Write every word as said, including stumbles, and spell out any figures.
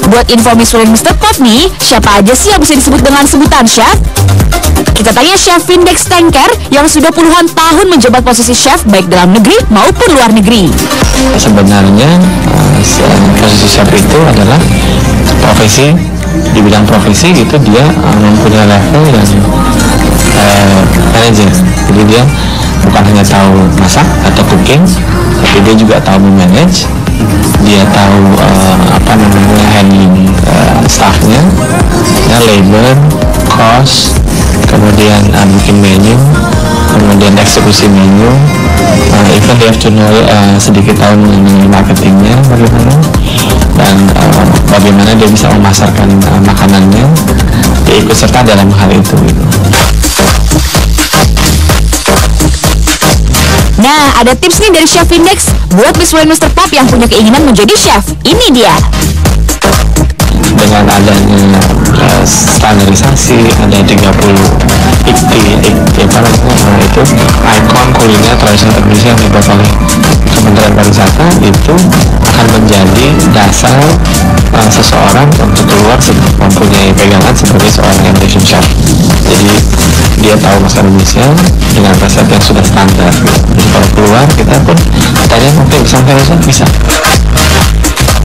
Buat info Michelin mister Pop nih, siapa aja sih yang bisa disebut dengan sebutan chef? Kita tanya Chef Vindex Tanker yang sudah puluhan tahun menjabat posisi chef baik dalam negeri maupun luar negeri. Sebenarnya uh, posisi chef itu adalah profesi, di bidang profesi itu dia uh, mempunyai level yang uh, manajer. Jadi dia bukan hanya tahu masak atau cooking, tapi dia juga tahu memanage. Dia tahu uh, apa namanya handling uh, staffnya, ya, labor, cost, kemudian uh, bikin menu, kemudian eksekusi menu, uh, even they have to know uh, sedikit tahu mengenai marketingnya bagaimana, dan uh, bagaimana dia bisa memasarkan uh, makanannya. Dia ikut serta dalam hal itu gitu. Nah, ada tips nih dari Chef Vindex buat Michelin mister Pop yang punya keinginan menjadi chef. Ini dia. Dengan adanya uh, standarisasi, ada tiga puluh I K T I K T apa namanya itu ikon kuliner tradisional Indonesia yang dibuat oleh Kementerian Pariwisata, itu akan menjadi dasar uh, seseorang untuk keluar mempunyai pegangan sebagai seorang Indonesian chef. Jadi dia tahu masakan Indonesia dengan resep yang sudah standar. Jadi kalau keluar kita pun tanya mungkin bisa bisa.